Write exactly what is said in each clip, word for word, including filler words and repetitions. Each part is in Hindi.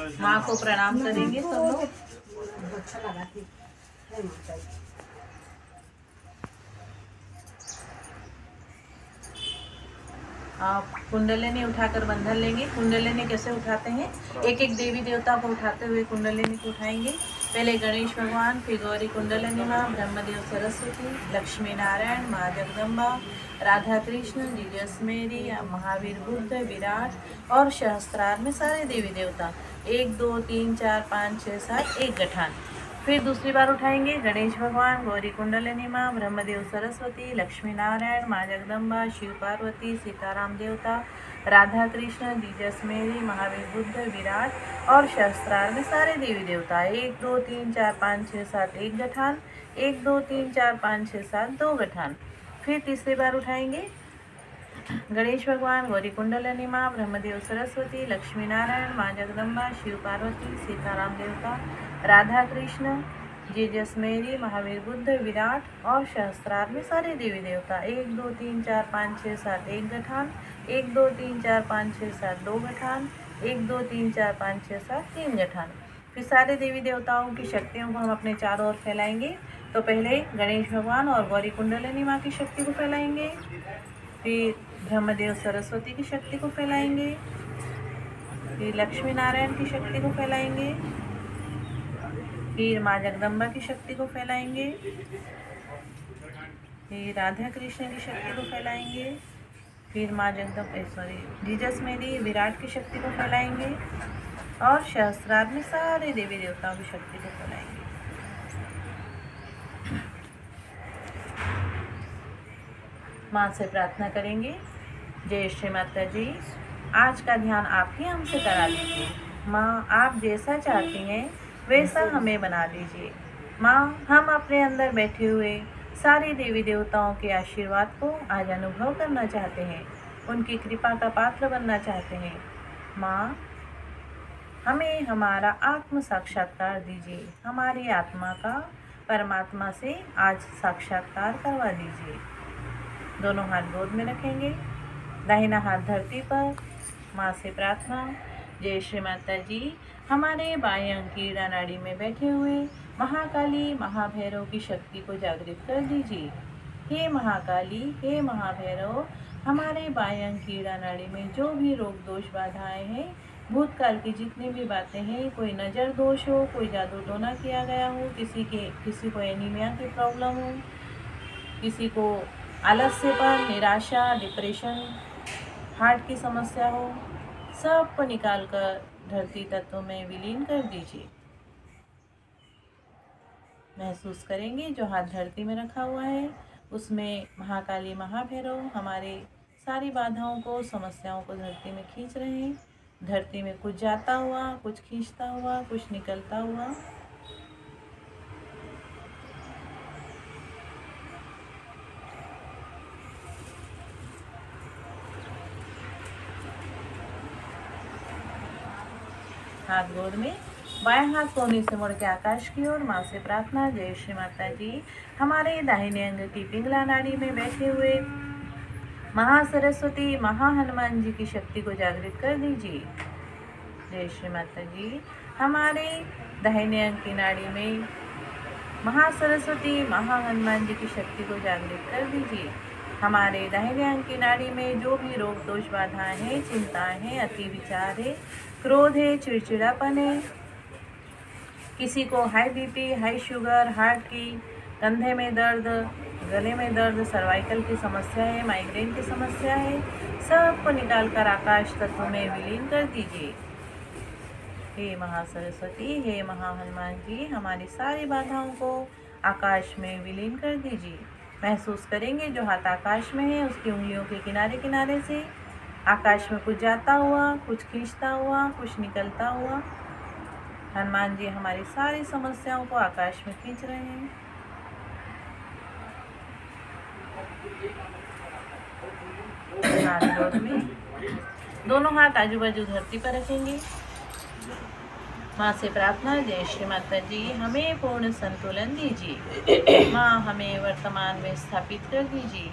माँ को प्रणाम करेंगे सब लोग। आप कुंडलिनी उठाकर बंधन लेंगे। कुंडलिनी कैसे उठाते हैं, एक एक देवी देवता को उठाते हुए कुंडलिनी को उठाएंगे। पहले गणेश भगवान, फिर गौरी कुंडलिनी माँ, ब्रह्मदेव सरस्वती, लक्ष्मी नारायण, माँ जगदम्बा, राधा कृष्ण, जीजस मेरी, महावीर बुद्ध, विराट और सहस्त्रार में सारे देवी देवता। एक दो तीन चार पाँच छः सात, एक गठान। फिर दूसरी बार उठाएंगे गणेश भगवान, गौरी कुंडलिनी माँ, ब्रह्मदेव सरस्वती, लक्ष्मी नारायण, माँ जगदम्बा, शिव पार्वती, सीताराम देवता, राधा कृष्ण, जीजस मेरी, महावीर बुद्ध, विराट और सहस्त्रार में सारे देवी देवता। एक दो तीन चार पाँच छः सात, एक गठान। एक दो तीन चार पाँच छः सात, दो गठान। फिर तीसरी बार उठाएंगे गणेश भगवान, गौरी कुंडलिनी माँ, ब्रह्मदेव सरस्वती, लक्ष्मी नारायण, माँ जगदम्बा, शिव पार्वती, सीताराम देवता, राधा कृष्ण, जीजस मेरी, महावीर बुद्ध, विराट और सहस्त्रार में सारे देवी देवता। एक दो तीन चार पाँच छः सात, एक गठान। एक दो तीन चार पाँच छः सात, दो गठान। एक दो तीन चार पाँच छः सात, तीन गठान। फिर सारे देवी देवताओं की शक्तियों को हम अपने चारों ओर फैलाएंगे। तो पहले गणेश भगवान और गौरी कुंडलिनी माँ की शक्ति को फैलाएंगे, फिर ब्रह्मदेव सरस्वती की शक्ति को फैलाएंगे, फिर लक्ष्मी नारायण की शक्ति को फैलाएंगे, फिर माँ जगदम्बा की शक्ति को फैलाएंगे, फिर राधा कृष्ण की शक्ति को फैलाएंगे, फिर माँ जगदम्बा सॉरी जीजस मेरी, विराट की शक्ति को फैलाएंगे और सहस्त्रार में सारे देवी देवताओं की शक्ति को फैलाएंगे। माँ से प्रार्थना करेंगे, जय श्री माता जी, आज का ध्यान आप ही हमसे करा लीजिए। माँ, आप जैसा चाहती हैं वैसा हमें बना दीजिए। माँ, हम अपने अंदर बैठे हुए सारे देवी देवताओं के आशीर्वाद को आज अनुभव करना चाहते हैं, उनकी कृपा का पात्र बनना चाहते हैं। माँ, हमें हमारा आत्म साक्षात्कार दीजिए, हमारी आत्मा का परमात्मा से आज साक्षात्कार करवा दीजिए। दोनों हाथ गोद में रखेंगे, दाहिना हाथ धरती पर। माँ से प्रार्थना, जय श्री माता जी, हमारे बाएं अंग की ईड़ा नाड़ी में बैठे हुए महाकाली महाभैरव की शक्ति को जागृत कर दीजिए। हे महाकाली, हे महाभैरव, हमारे बाएं अंग की ईड़ा नाड़ी में जो भी रोग दोष बाधाएं हैं, भूतकाल की जितनी भी बातें हैं, कोई नज़र दोष हो, कोई जादू टोना किया गया हो, किसी के किसी को एनीमिया की प्रॉब्लम हो, किसी को आलस्य पर, निराशा, डिप्रेशन, हार्ट की समस्या हो, सब को निकाल कर धरती तत्व में विलीन कर दीजिए। महसूस करेंगे जो हाथ धरती में रखा हुआ है उसमें महाकाली महाभैरव हमारे सारी बाधाओं को, समस्याओं को धरती में खींच रहे हैं। धरती में कुछ जाता हुआ, कुछ खींचता हुआ, कुछ निकलता हुआ। हाथ गोद में, बाएं हाथ कोने से मुड़ के आकाश की ओर। माँ से प्रार्थना, जय श्री माता जी, हमारे दाहिने अंग की पिंगला नाड़ी में बैठे हुए महासरस्वती महाहनुमान जी की शक्ति को जागृत कर दीजिए। जय श्री माता जी, हमारे दाहिने अंग की नाड़ी में महासरस्वती महाहनुमान जी की शक्ति को जागृत कर दीजिए। हमारे दाहिने अंग की नाड़ी में जो भी रोग दोष बाधाएं हैं, चिंताएं हैं, अति विचार है, क्रोध है, चिड़चिड़ापन है, किसी को high BP, high sugar, heart की, कंधे में दर्द, गले में दर्द, सर्वाइकल की समस्या है, माइग्रेन की समस्या है, सबको निकाल कर आकाश तत्व में विलीन कर दीजिए। हे महासरस्वती, हे महाहनुमान जी, हमारी सारी बाधाओं को आकाश में विलीन कर दीजिए। महसूस करेंगे जो हाथ आकाश में है उसकी उंगलियों के किनारे किनारे से आकाश में कुछ जाता हुआ, कुछ खींचता हुआ, कुछ निकलता हुआ। हनुमान जी हमारी सारी समस्याओं को आकाश में खींच रहे हैं। हाथ गोद में, दोनों हाथ आजू बाजू धरती पर रखेंगे। माँ से प्रार्थना, जय श्री माता जी, हमें पूर्ण संतुलन दीजिए। माँ, हमें वर्तमान में स्थापित कर दीजिए।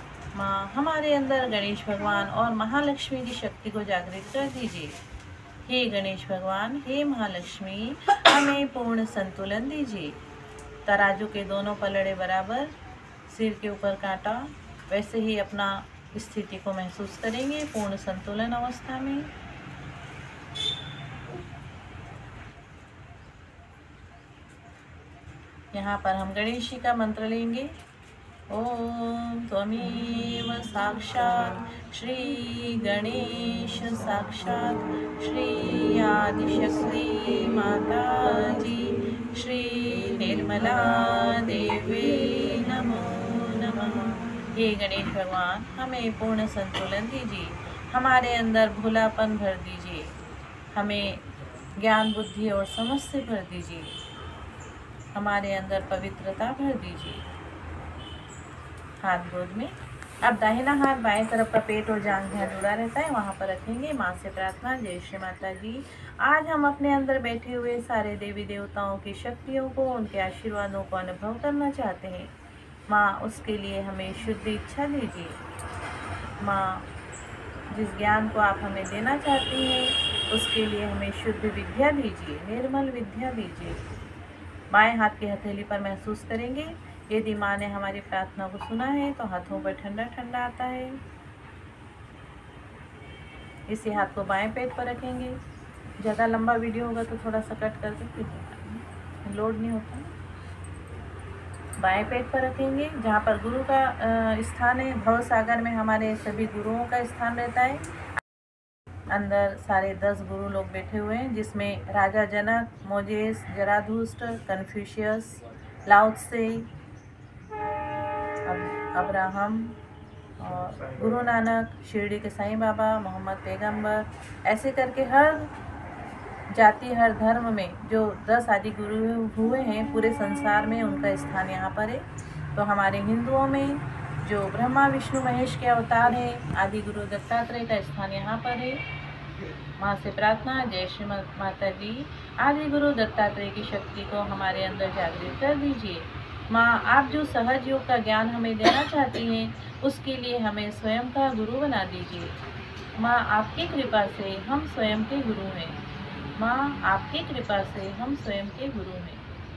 माँ, हमारे अंदर गणेश भगवान और महालक्ष्मी की शक्ति को जागृत कर दीजिए। हे गणेश भगवान, हे महालक्ष्मी, हमें पूर्ण संतुलन दीजिए। तराजू के दोनों पलड़े बराबर, सिर के ऊपर कांटा, वैसे ही अपना स्थिति को महसूस करेंगे पूर्ण संतुलन अवस्था में। यहाँ पर हम गणेश जी का मंत्र लेंगे। ओम त्वमेव साक्षात् श्री गणेश साक्षात् श्री आदिशक्ति माता जी श्री निर्मला देवी नमो नमः। हे गणेश भगवान, हमें पूर्ण संतुलन दीजिए, हमारे अंदर भोलापन भर दीजिए, हमें ज्ञान बुद्धि और समझ से भर दीजिए, हमारे अंदर पवित्रता भर दीजिए। हाथ गोद में। अब दाहिना हाथ बाएं तरफ का पेट और जांघ जहाँ जुड़ा रहता है वहाँ पर रखेंगे। माँ से प्रार्थना। जय श्री माता जी। आज हम अपने अंदर बैठे हुए सारे देवी देवताओं की शक्तियों को, उनके आशीर्वादों को अनुभव करना चाहते हैं। माँ, उसके लिए हमें शुद्ध इच्छा दीजिए। माँ, जिस ज्ञान को आप हमें देना चाहती हैं उसके लिए हमें शुद्ध विद्या दीजिए, निर्मल विद्या दीजिए। बाएं हाथ की हथेली पर महसूस करेंगे। यदि माँ ने हमारी प्रार्थना को सुना है तो हाथों पर ठंडा ठंडा आता है। इसी हाथ को बाएं पेट पर रखेंगे। ज़्यादा लंबा वीडियो होगा तो थोड़ा सा कट करके फिर लोड नहीं होता। बाएं पेट पर रखेंगे जहाँ पर गुरु का स्थान है। भव सागर में हमारे सभी गुरुओं का स्थान रहता है। अंदर सारे दस गुरु लोग बैठे हुए हैं, जिसमें Raja Janak, Moses, Zarathustra, Confucius, Lao Tzu, Abraham और गुरु नानक, शिरडी के साईं बाबा, मोहम्मद पैगंबर, ऐसे करके हर जाति, हर धर्म में जो दस आदि गुरु हुए हैं पूरे संसार में, उनका स्थान यहाँ पर है। तो हमारे हिंदुओं में जो ब्रह्मा विष्णु महेश के अवतार हैं, आदि गुरु दत्तात्रेय का स्थान यहाँ पर है। माँ से प्रार्थना। जय श्री माता जी। आदि गुरु दत्तात्रेय की शक्ति को हमारे अंदर जागृत कर दीजिए। माँ, आप जो सहज योग का ज्ञान हमें देना चाहती हैं उसके लिए हमें स्वयं का गुरु बना दीजिए। माँ, आपकी कृपा से हम स्वयं के गुरु हैं। माँ, आपकी कृपा से हम स्वयं के गुरु हैं।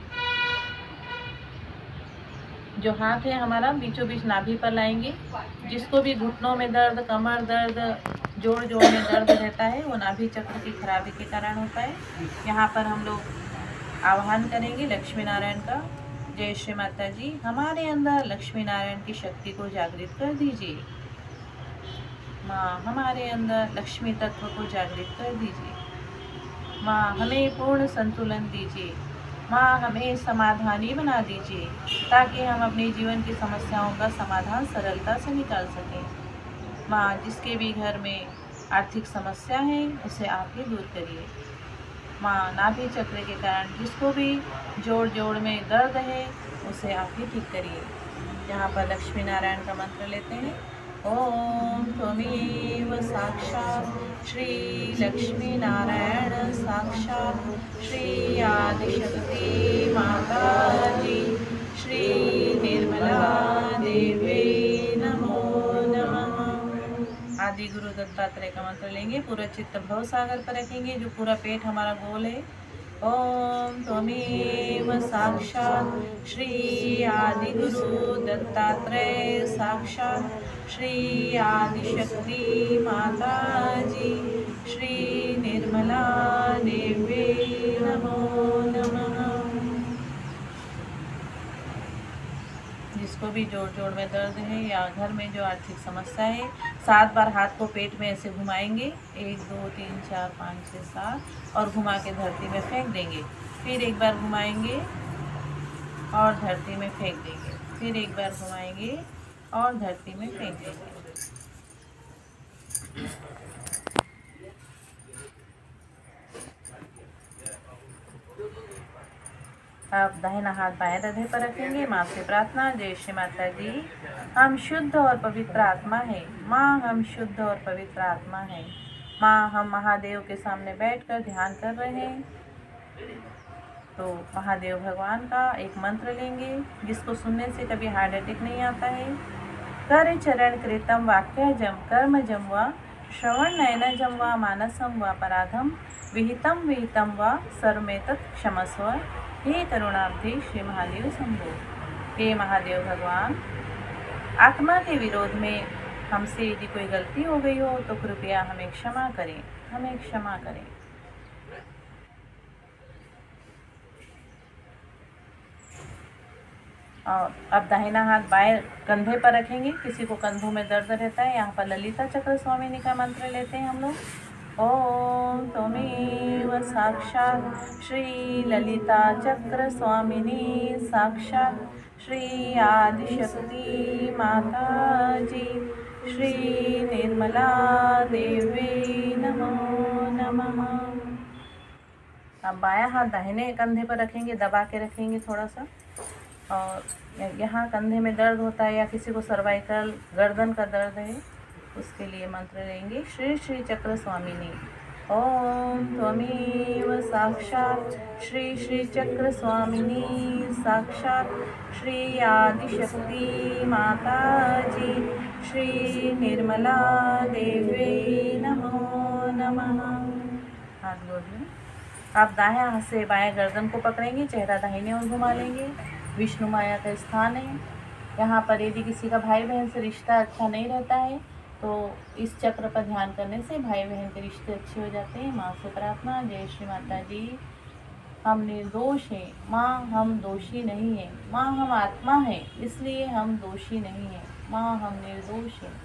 जो हाथ है हमारा बीचों बीच नाभि पर लाएंगे। जिसको भी घुटनों में दर्द, कमर दर्द, जोड़ जोड़ में दर्द रहता है वो नाभि चक्र की खराबी के कारण होता है। यहाँ पर हम लोग आह्वान करेंगे लक्ष्मी नारायण का। जय श्री माता जी। हमारे अंदर लक्ष्मी नारायण की शक्ति को जागृत कर दीजिए। माँ, हमारे अंदर लक्ष्मी तत्व को जागृत कर दीजिए। माँ, हमें पूर्ण संतुलन दीजिए। माँ, हमें समाधानी बना दीजिए ताकि हम अपने जीवन की समस्याओं का समाधान सरलता से निकाल सकें। माँ, जिसके भी घर में आर्थिक समस्या है उसे आप ही दूर करिए। माँ, नाभि चक्र के कारण जिसको भी जोड़ जोड़ में दर्द है उसे आप ही ठीक करिए। यहाँ पर लक्ष्मी नारायण का मंत्र लेते हैं। ओम त्वमेव साक्षात् श्री लक्ष्मी नारायण साक्षात् श्री आदिशक्ति माता जी श्री निर्मला देवी नमो नमः। आदि गुरु दत्तात्रेय का मंत्र लेंगे। पूरा चित्त भव सागर पर रखेंगे। जो पूरा पेट हमारा गोल है। ओम त्वमेव साक्षात् श्री आदि गुरु दत्तात्रेय साक्षात् श्री आदिशक्ति माता जी श्री निर्मला देवी नमो नमः। जिसको भी जोड़ जोड़ में दर्द है या घर में जो आर्थिक समस्या है, सात बार हाथ को पेट में ऐसे घुमाएंगे। एक दो तीन चार पाँच छः सात और घुमा के धरती में फेंक देंगे। फिर एक बार घुमाएंगे और धरती में फेंक देंगे। फिर एक बार घुमाएंगे और धरती में फेंक देंगे। अब दाहिना हाथ बाएं हृदय पर रखेंगे। माँ से प्रार्थना। जय श्री माता जी। हम शुद्ध और पवित्र आत्मा है। माँ, हम शुद्ध और पवित्र आत्मा है। माँ, हम महादेव के सामने बैठकर ध्यान कर रहे हैं। तो महादेव भगवान का एक मंत्र लेंगे जिसको सुनने से कभी हार्ट अटैक नहीं आता है। कर चरण कृतम वाक्य जम कर्म जम व श्रवण नयनजं वा मानसं वा पराधम विहितं विहितं वा सर्वमेतत् क्षमस्व। हे करुणाब्धे श्री महादेव शंभो। हे महादेव भगवान, आत्मा के विरोध में हमसे यदि कोई गलती हो गई हो तो कृपया हमें क्षमा करें, हमें क्षमा करें। और अब दाहिना हाथ बाएं कंधे पर रखेंगे। किसी को कंधों में दर्द रहता है, यहाँ पर ललिता चक्र स्वामिनी का मंत्र लेते हैं हम लोग। ओम त्वमेव साक्षात् श्री ललिता चक्र स्वामिनी साक्षात् श्री आदिशक्ति माता जी श्री निर्मला देवी नमो नमः। अब बायां हाथ दाहिने कंधे पर रखेंगे, दबा के रखेंगे थोड़ा सा। और यहाँ कंधे में दर्द होता है या किसी को सर्वाइकल गर्दन का दर्द है, उसके लिए मंत्र लेंगे। श्री श्री चक्र स्वामिनी ओम त्वमेव साक्षात् श्री श्री चक्र स्वामिनी साक्षात् श्री आदिशक्ति माता जी श्री निर्मला देवी नमो नमः। हाथ जोड़ लें। आप दाएं हाथ से बाएं गर्दन को पकड़ेंगे, चेहरा दाहिने ओर घुमा लेंगे। विष्णु माया का स्थान है। यहाँ पर यदि किसी का भाई बहन से रिश्ता अच्छा नहीं रहता है तो इस चक्र पर ध्यान करने से भाई बहन के रिश्ते अच्छे हो जाते हैं। माँ से प्रार्थना, जय श्री माता जी। हम निर्दोष हैं माँ, हम दोषी नहीं हैं माँ, हम आत्मा हैं इसलिए हम दोषी नहीं हैं माँ, हम निर्दोष हैं।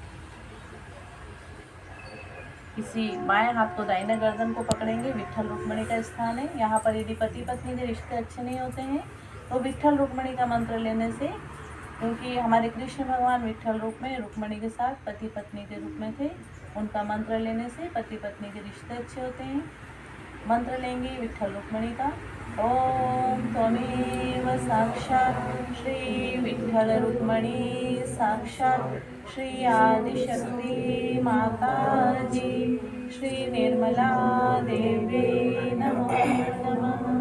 किसी बाएं हाथ को दाहिने गर्दन को पकड़ेंगे, विट्ठल रुक्मणी का स्थान है। यहाँ पर यदि पति पत्नी के रिश्ते अच्छे नहीं होते हैं तो विट्ठल रुक्मणी का मंत्र लेने से, क्योंकि हमारे कृष्ण भगवान विट्ठल रूप में रुक्मणी के साथ पति पत्नी के रूप में थे, उनका मंत्र लेने से पति पत्नी के रिश्ते अच्छे होते हैं। मंत्र लेंगे विट्ठल रुक्मणी का। ओम त्वमेव साक्षात् श्री विट्ठल रुक्मणी साक्षात् श्री आदिशक्ति माता जी श्री निर्मला देवी नमो नमः।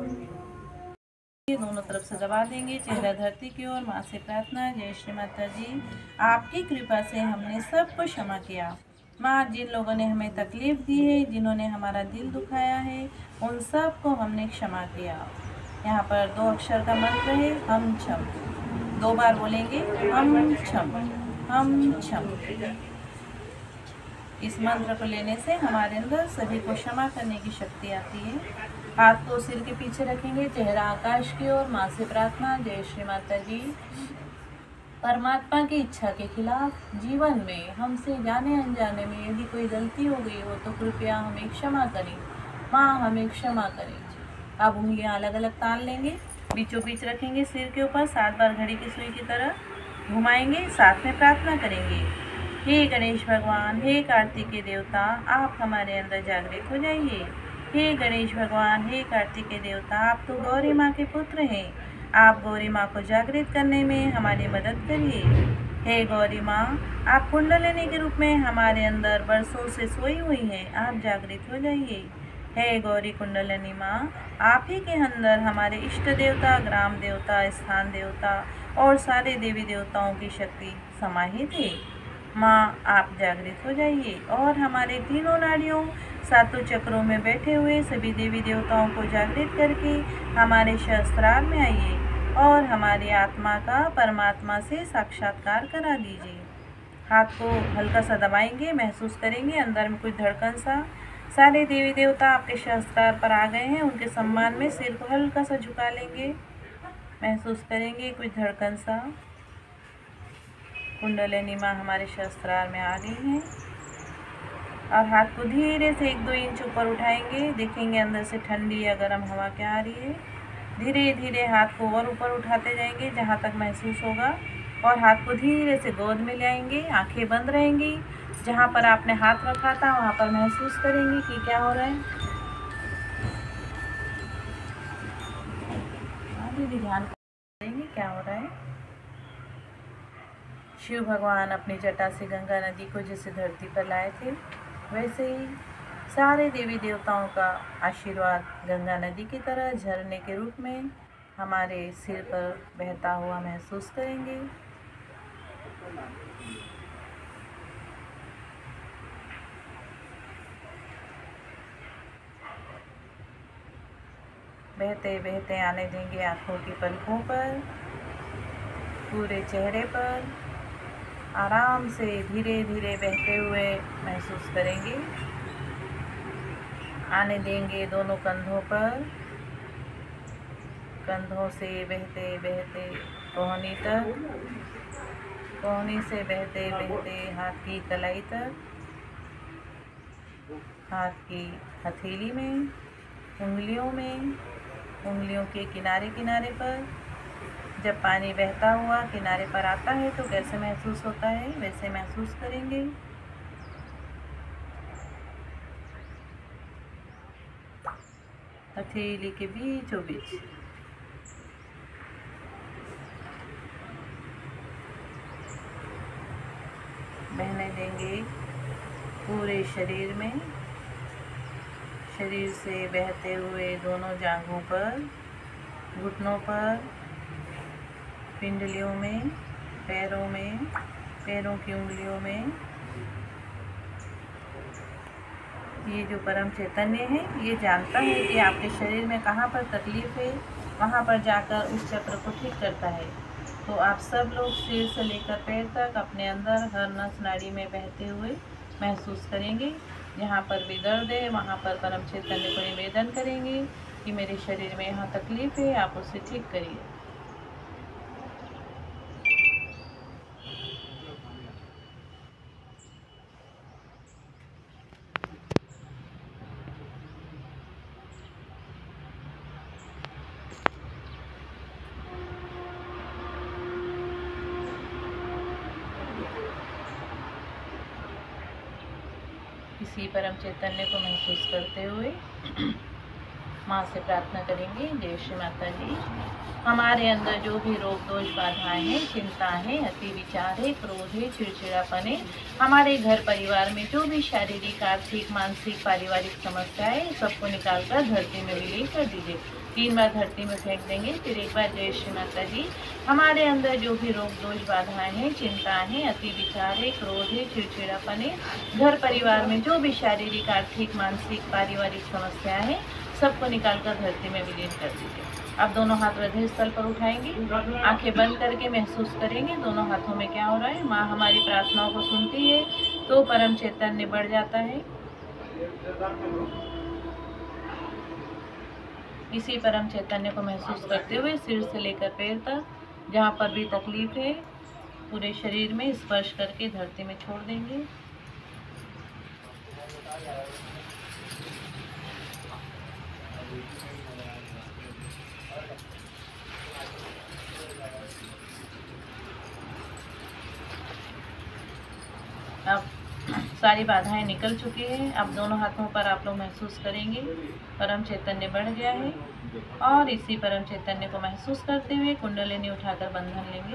दोनों तरफ से दबा देंगे, चेहरा धरती की ओर। माँ से प्रार्थना, जय श्री माता जी। आपकी कृपा से हमने सबको क्षमा किया। माँ, जिन लोगों ने हमें तकलीफ दी है, जिन्होंने हमारा दिल दुखाया है, उन सब को हमने क्षमा किया। यहाँ पर दो अक्षर का मंत्र है, हम क्षम। दो बार बोलेंगे, हम क्षम, हम क्षम। इस मंत्र को लेने से हमारे अंदर सभी को क्षमा करने की शक्ति आती है। हाथ को सिर के पीछे रखेंगे, चेहरा आकाश की ओर। माँ से प्रार्थना, जय श्री माता जी। परमात्मा की इच्छा के खिलाफ जीवन में हमसे जाने अनजाने में यदि कोई गलती हो गई हो तो कृपया हमें क्षमा करें माँ, हमें क्षमा करें। अब उंगलियां अलग अलग तान लेंगे, बीचों बीच रखेंगे सिर के ऊपर, सात बार घड़ी की सुई की तरह घुमाएंगे, साथ में प्रार्थना करेंगे। हे गणेश भगवान, हे कार्तिकेय देवता, आप हमारे अंदर जागृत हो जाइए। हे गणेश भगवान, हे कार्तिकेय देवता, आप तो गौरी माँ के पुत्र हैं, आप गौरी माँ को जागृत करने में हमारी मदद करिए। हे गौरी माँ, आप कुंडलिनी के रूप में हमारे अंदर बरसों से सोई हुई हैं, आप जागृत हो जाइए। हे गौरी कुंडलिनी माँ, आप ही के अंदर हमारे इष्ट देवता, ग्राम देवता, स्थान देवता और सारे देवी देवताओं की शक्ति समाहित है। माँ, आप जागृत हो जाइए और हमारे तीनों नाड़ियों, सातों चक्रों में बैठे हुए सभी देवी देवताओं को जागृत करके हमारे सहस्त्रार में आइए और हमारी आत्मा का परमात्मा से साक्षात्कार करा दीजिए। हाथ को हल्का सा दबाएंगे, महसूस करेंगे अंदर में कुछ धड़कन सा। सारे देवी देवता आपके सहस्त्रार पर आ गए हैं, उनके सम्मान में सिर को हल्का सा झुका लेंगे, महसूस करेंगे कुछ धड़कन सा। कुंडलिनी माँ हमारे सहस्त्रार में आ गई हैं और हाथ को धीरे से एक दो इंच ऊपर उठाएंगे, देखेंगे अंदर से ठंडी या गर्म हवा क्या आ रही है। धीरे धीरे हाथ को और ऊपर उठाते जाएंगे जहाँ तक महसूस होगा और हाथ को धीरे से गोद में ले आएंगे। आंखें बंद रहेंगी, जहाँ पर आपने हाथ रखा था वहाँ पर महसूस करेंगे कि क्या हो रहा है। दीदी ध्यान करेंगे क्या हो रहा है। शिव भगवान अपनी जटा से गंगा नदी को जैसे धरती पर लाए थे, वैसे ही सारे देवी देवताओं का आशीर्वाद गंगा नदी की तरह झरने के रूप में हमारे सिर पर बहता हुआ महसूस करेंगे। बहते बहते आने देंगे आँखों की पलकों पर, पूरे चेहरे पर। आराम से धीरे धीरे बहते हुए महसूस करेंगे। आने देंगे दोनों कंधों पर, कंधों से बहते बहते कोहनी तक, कोहनी से बहते बहते हाथ की कलाई तक, हाथ की हथेली में, उंगलियों में, उंगलियों के किनारे किनारे पर। जब पानी बहता हुआ किनारे पर आता है तो कैसे महसूस होता है वैसे महसूस करेंगे। हथेली के बीचों बीच। बहने देंगे पूरे शरीर में, शरीर से बहते हुए दोनों जांघों पर, घुटनों पर, पिंडलियों में, पैरों में, पैरों की उंगलियों में। ये जो परम चैतन्य है ये जानता है कि आपके शरीर में कहाँ पर तकलीफ़ है, वहाँ पर जाकर उस चक्र को ठीक करता है। तो आप सब लोग सिर से लेकर पैर तक अपने अंदर हर नस नाड़ी में बहते हुए महसूस करेंगे। जहाँ पर भी दर्द है वहाँ पर परम चैतन्य को निवेदन करेंगे कि मेरे शरीर में यहाँ तकलीफ़ है, आप उसे ठीक करिए। इसी परम चैतन्य को महसूस करते हुए माँ से प्रार्थना करेंगे। जय श्री माता जी। हमारे अंदर जो भी रोग दोष बाधाएं हैं, चिंता है, अति विचार है, क्रोध है, चिड़चिड़ापन है, हमारे घर परिवार में जो भी शारीरिक, आर्थिक, मानसिक, पारिवारिक समस्याएं है, सबको निकाल कर धरती में विलीन कर दीजिए। तीन बार धरती में फेंक देंगे, फिर एक बार जय श्री माता जी। हमारे अंदर जो भी रोग दोष बाधाएं हैं, चिंता है, अति विचार है, क्रोध है, चिड़चिड़ापन है, घर परिवार में जो भी शारीरिक, आर्थिक, मानसिक, पारिवारिक समस्याएं हैं, सबको निकालकर धरती में विलीन कर दीजिए। अब दोनों हाथ हृदय स्थल पर उठाएंगे, आंखें बंद करके महसूस करेंगे दोनों हाथों में क्या हो रहा है। माँ हमारी प्रार्थनाओं को सुनती है तो परम चैतन्य बढ़ जाता है। इसी परम चैतन्य को महसूस करते हुए सिर से लेकर पैर तक जहाँ पर भी तकलीफ है पूरे शरीर में स्पर्श करके धरती में छोड़ देंगे। अब सारी बाधाएं निकल चुकी हैं। अब दोनों हाथों पर आप लोग महसूस करेंगे परम चैतन्य बढ़ गया है। और इसी परम चैतन्य को महसूस करते हुए कुंडलिनी उठाकर बंधन लेंगे।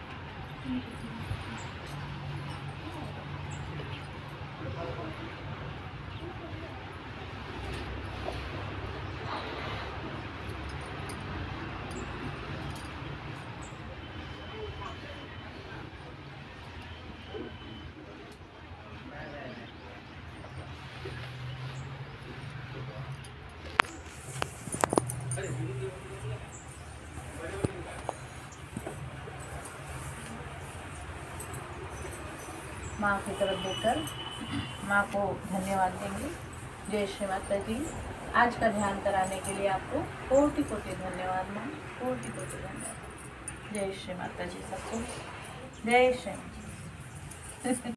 माँ की तरफ देखकर माँ को धन्यवाद देंगे। जय श्री माता जी। आज का ध्यान कराने के लिए आपको कोटि कोटि धन्यवाद माँ, कोटि कोटि धन्यवाद। जय श्री माता जी सबको। जय श्री